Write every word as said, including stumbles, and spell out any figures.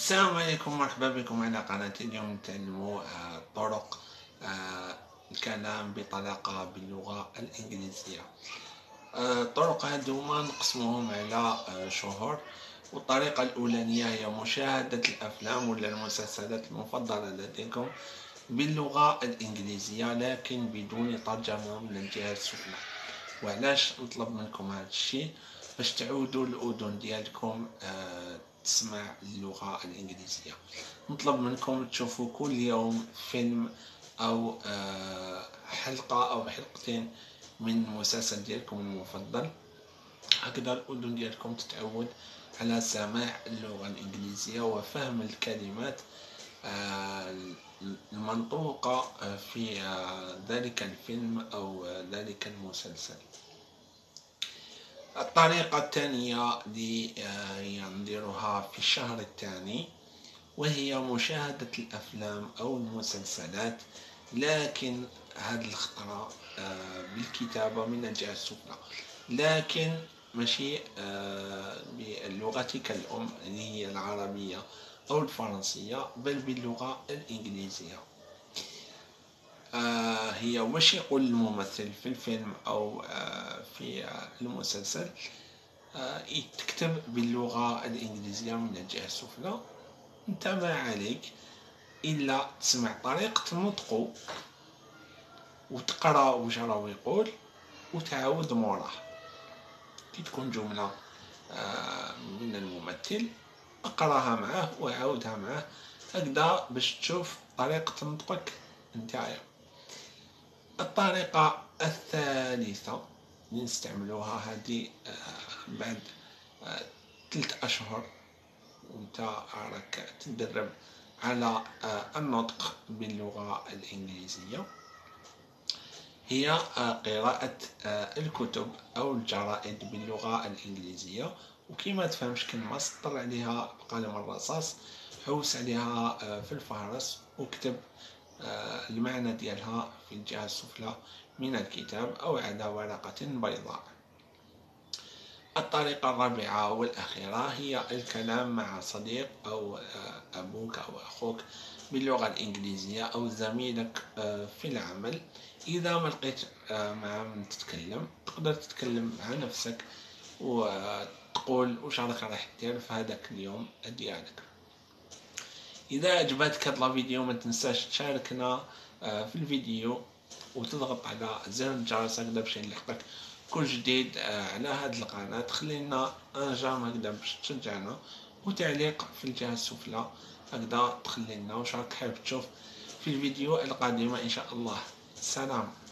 السلام عليكم، مرحبا بكم على قناة. اليوم نتعلموا آه، طرق آه، الكلام بطلاقة باللغة الإنجليزية. آه، الطرق هذوما نقسموهم على آه، شهور. والطريقة الأولانية هي مشاهدة الأفلام ولا المسلسلات المفضلة لديكم باللغة الإنجليزية لكن بدون ترجمة من الجهة السفلى. وعلاش نطلب منكم هذا الشيء؟ باش تعودوا الأذن ديالكم آه، تسمع اللغة الإنجليزية. نطلب منكم تشوفوا كل يوم فيلم أو آه، حلقة أو حلقتين من المسلسل ديالكم المفضل. هكذا الأذن ديالكم تتعود على سماع اللغة الإنجليزية وفهم الكلمات آه، المنطوقة آه، في آه، ذلك الفيلم أو آه، ذلك المسلسل. الطريقة الثانية اللي آه، هي نديروها في الشهر الثاني، وهي مشاهدة الأفلام أو المسلسلات لكن هذه الخطرة آه، بالكتابة من الجهة السفلى، لكن ماشي آه، بلغتك الأم اللي هي العربية أو الفرنسية، بل باللغة الإنجليزية. آه هي واش يقول الممثل في الفيلم أو آه في آه المسلسل آه يتكتب باللغة الإنجليزية من الجهة السفلى. انت ما عليك إلا تسمع طريقة نطقو وتقرا واش راهو يقول وتعاود موراه. كي تكون جملة آه من الممثل اقراها معاه وعاودها معاه، هكذا باش تشوف طريقة نطقك نتايا. الطريقة الثالثة اللي نستعملوها هذه آه بعد آه ثلاث أشهر وانت راك تدرب على آه النطق باللغة الإنجليزية، هي آه قراءة آه الكتب أو الجرائد باللغة الإنجليزية. وكي ما تفهمش كلمة سطر عليها بقلم الرصاص، حوس عليها آه في الفهرس واكتب آه المعنى ديالها في الجهة السفلى من الكتاب أو على ورقة بيضاء. الطريقة الرابعة والأخيرة هي الكلام مع صديق أو أبوك أو أخوك باللغة الإنجليزية أو زميلك في العمل. إذا ما لقيت مع من تتكلم، تقدر تتكلم مع نفسك وتقول واش راك راح دير في هذاك اليوم ديالك. إذا عجبتك هذا الفيديو ما تنساش تشاركنا في الفيديو وتضغط على زر الجرس هكذا باش يلحقك كل جديد على هذه القناة. خلينا ان جام هكذا باش تشجعنا، وتعليق في الجهة السفلى هكذا تخلي لنا واش راك حابب تشوف في الفيديو القادمة ان شاء الله. سلام.